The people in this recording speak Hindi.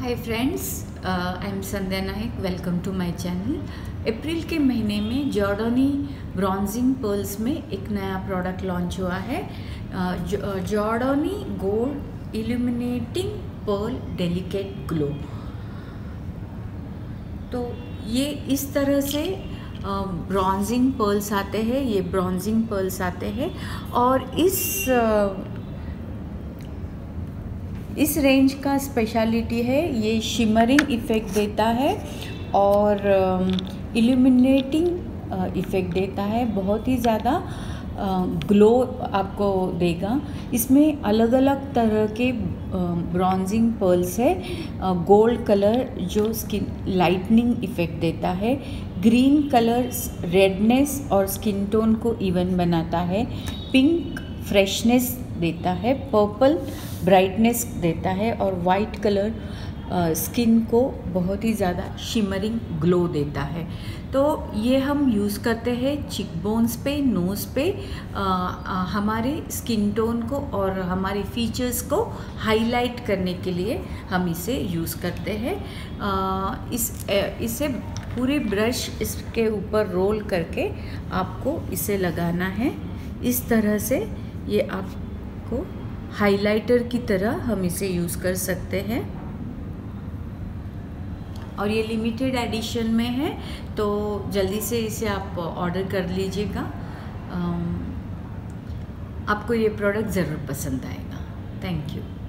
Hi friends, I am Sandhya Nayak. Welcome to my channel. अप्रैल के महीने में जॉर्डनी ब्रॉन्जिंग पर्ल्स में एक नया प्रोडक्ट लॉन्च हुआ है, Jordana gold illuminating pearl delicate glow. तो ये इस तरह से ब्रॉन्जिंग पर्ल्स आते हैं, ये ब्रॉन्जिंग पर्ल्स आते हैं और इस रेंज का स्पेशलिटी है, ये शिमरिंग इफ़ेक्ट देता है और इल्यूमिनेटिंग इफ़ेक्ट देता है। बहुत ही ज़्यादा ग्लो आपको देगा। इसमें अलग अलग तरह के ब्रॉन्जिंग पर्ल्स है। गोल्ड कलर जो स्किन लाइटनिंग इफ़ेक्ट देता है, ग्रीन कलर रेडनेस और स्किन टोन को इवन बनाता है, पिंक फ्रेशनेस देता है, पर्पल ब्राइटनेस देता है और वाइट कलर स्किन को बहुत ही ज़्यादा शिमरिंग ग्लो देता है। तो ये हम यूज़ करते हैं चिक बोन्स पे, नोज़ पे, हमारे स्किन टोन को और हमारे फीचर्स को हाईलाइट करने के लिए हम इसे यूज़ करते हैं। इसे पूरे ब्रश इसके ऊपर रोल करके आपको इसे लगाना है। इस तरह से ये आपको हाइलाइटर की तरह हम इसे यूज़ कर सकते हैं और ये लिमिटेड एडिशन में है, तो जल्दी से इसे आप ऑर्डर कर लीजिएगा। आपको ये प्रोडक्ट ज़रूर पसंद आएगा। Thank you.